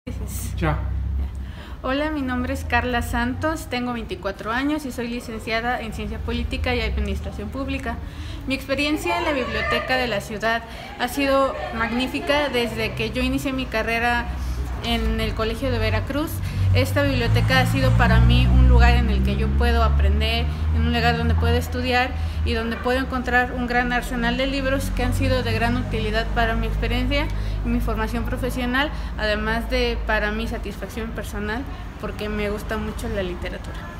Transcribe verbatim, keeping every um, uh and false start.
Ya. Hola, mi nombre es Carla Santos, tengo veinticuatro años y soy licenciada en Ciencia Política y Administración Pública. Mi experiencia en la biblioteca de la ciudad ha sido magnífica desde que yo inicié mi carrera en el Colegio de Veracruz. Esta biblioteca ha sido para mí un lugar en el que yo puedo aprender, en un lugar donde puedo estudiar y donde puedo encontrar un gran arsenal de libros que han sido de gran utilidad para mi experiencia y mi formación profesional, además de para mi satisfacción personal, porque me gusta mucho la literatura.